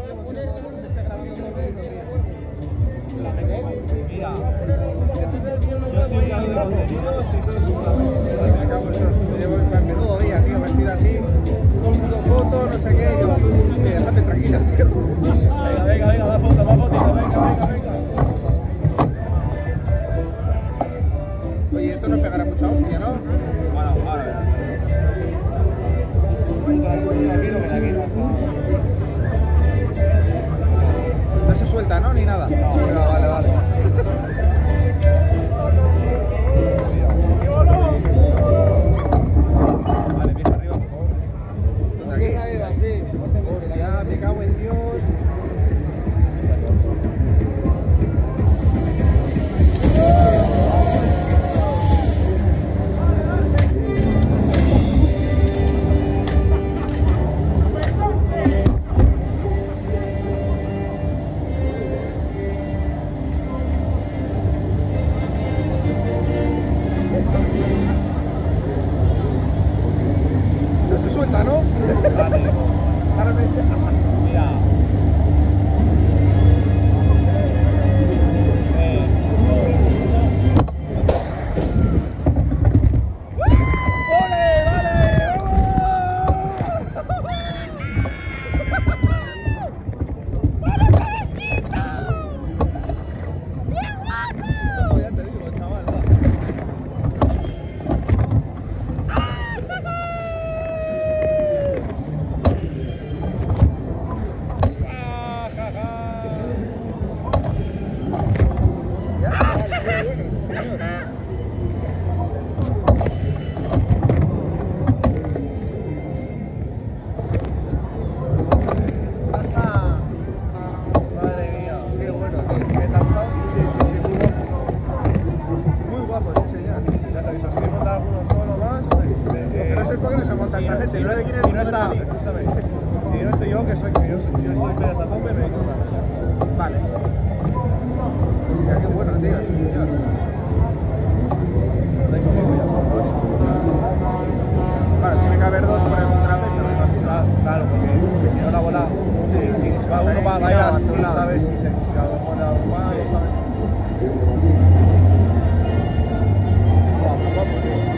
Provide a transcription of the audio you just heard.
Mira, yo soy un amigo de Dios y tú eres un amigo. Me acabo de llevo el menudo día, tío, vestido así, todo el mundo foto, no sé qué, y yo, déjate tranquila, tío. Venga, da foto, venga. Oye, esto no pegará mucha hostia, ¿no? Ahora verás. No se suelta, ¿no? Ni nada. No, vale. Vale, empieza arriba, por favor. ¿Dónde aquí? Hostia, me cago en Dios. No se suelta, ¿no? Vale. Ahora mira. Si no estoy yo, que soy Pérez a tope, me dices a... Vale. Mira, qué bueno, tío, sí, señor. Vale, tiene que haber dos por el contrapeso, me imagino. Claro, porque si no la bola, si va uno va a ir así, ¿sabes? Si se queda dos por la rumba, ¿sabes? Vamos, tío.